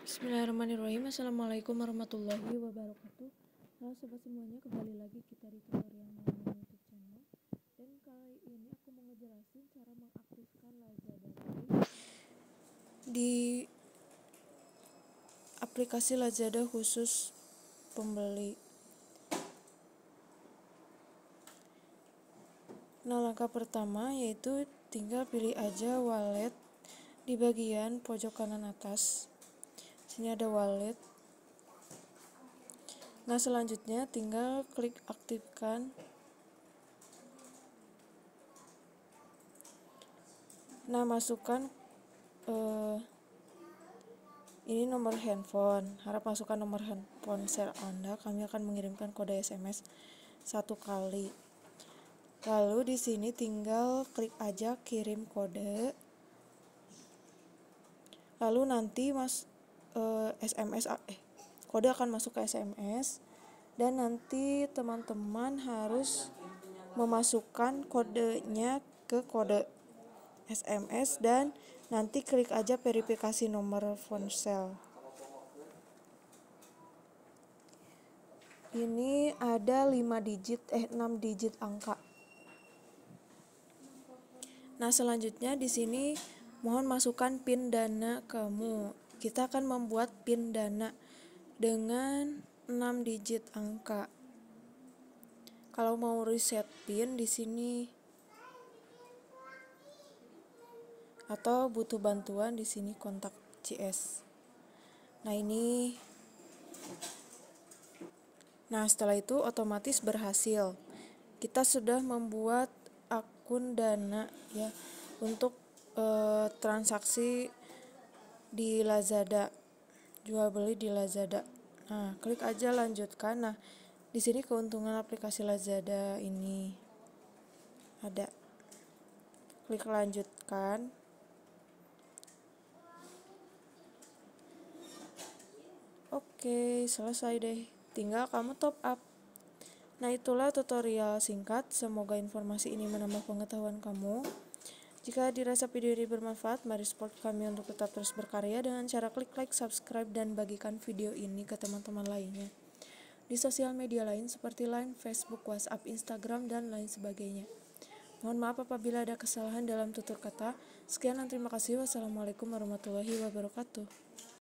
Bismillahirrahmanirrahim. Assalamualaikum warahmatullahi wabarakatuh. Halo sobat semuanya, kembali lagi kita di tutorial Mama YouTube channel. Dan kali ini aku mau ngejelasin cara mengaktifkan Lazada Pay di aplikasi Lazada khusus pembeli. Nah, langkah pertama yaitu tinggal pilih aja wallet di bagian pojok kanan atas. Sini ada wallet. Nah, selanjutnya tinggal klik aktifkan. Nah, masukkan ini nomor handphone. Harap masukkan nomor handphone share Anda. Kami akan mengirimkan kode SMS 1 kali. Lalu di sini tinggal klik aja kirim kode. Lalu nanti kode akan masuk ke SMS dan nanti teman-teman harus memasukkan kodenya ke kode SMS dan nanti klik aja verifikasi nomor ponsel. Ini ada 6 digit angka. Nah, selanjutnya di sini mohon masukkan PIN dana kamu. Kita akan membuat PIN dana dengan 6 digit angka. Kalau mau reset PIN di sini atau butuh bantuan di sini kontak CS. Nah, setelah itu otomatis berhasil. Kita sudah membuat akun Dana ya untuk transaksi di Lazada, jual beli di Lazada. Nah, klik aja lanjutkan. Nah, di sini keuntungan aplikasi Lazada ini ada. Klik lanjutkan. Oke, selesai deh. Tinggal kamu top up. Nah, itulah tutorial singkat. Semoga informasi ini menambah pengetahuan kamu. Jika dirasa video ini bermanfaat, mari support kami untuk tetap terus berkarya dengan cara klik like, subscribe, dan bagikan video ini ke teman-teman lainnya di sosial media lain seperti Line, Facebook, WhatsApp, Instagram, dan lain sebagainya. Mohon maaf apabila ada kesalahan dalam tutur kata. Sekian dan terima kasih. Wassalamualaikum warahmatullahi wabarakatuh.